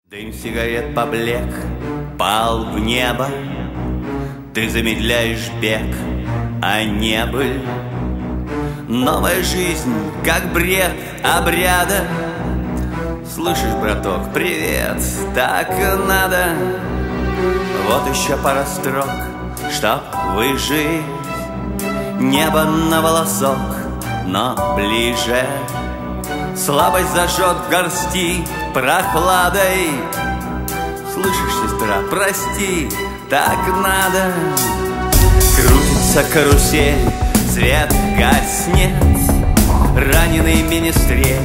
Дым сигарет поблек, пал в небо. Ты замедляешь бег, а не быль. Новая жизнь, как бред обряда. Слышишь, браток, привет, так надо. Вот еще пара строк, чтоб выжить. Небо на волосок, но ближе. Слабость зажжет в горсти прохладой. Слышишь, сестра, прости, так надо. Крутится карусель, свет гаснет. Раненый министрель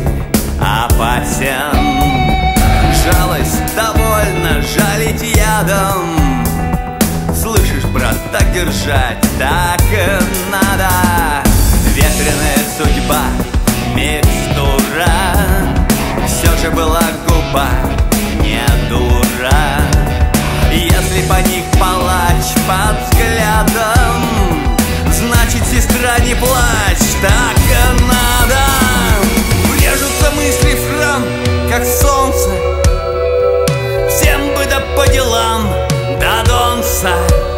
опасен. Жалость довольно жалить ядом. Слышишь, брат, так держать, так надо. Ветреная судьба, микстура. Все же была губа, не дура. Если по них палач под взглядом, значит, сестра, не плачь, так надо. Врежутся мысли в храм, как солнце. Всем бы да по делам, до донца.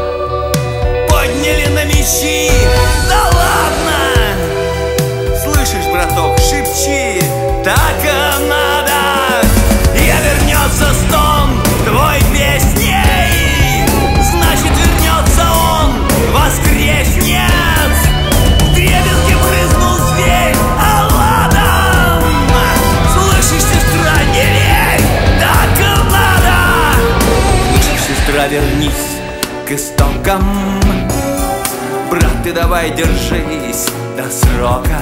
Подняли на мечи, да ладно. Слышишь, браток, шепчи, так надо. Я вернется стон твой песней, значит, вернется он, воскреснет. Вдребезги брызнул зверь оладом. Слышишь, сестра, не верь, так надо. Слышишь, сестра, вернись к истокам. Брат, ты давай держись до срока.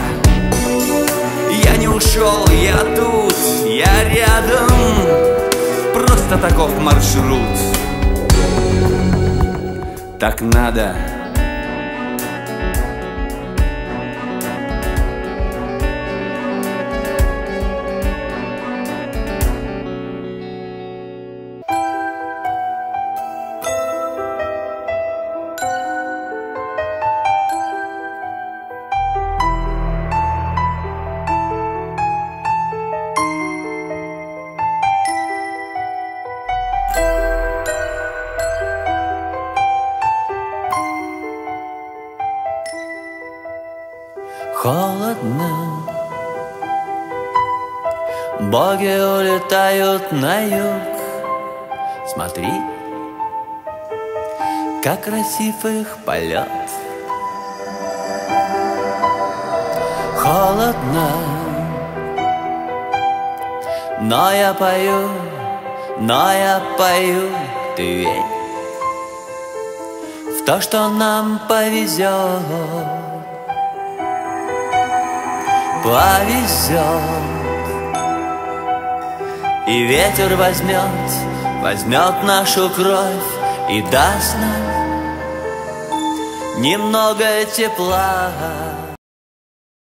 Я не ушел, я тут, я рядом. Просто таков маршрут. Так надо. Холодно, боги улетают на юг. Смотри, как красив их полет. Холодно, но я пою, ты верь в то, что нам повезет. Повезет, и ветер возьмет нашу кровь и даст нам немного тепла.